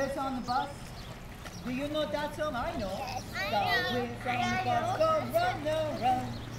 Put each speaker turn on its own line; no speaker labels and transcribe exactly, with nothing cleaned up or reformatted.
Wheels on the bus. Do you know that song? I know.
Yes,
The wheels on the bus go run, no, run.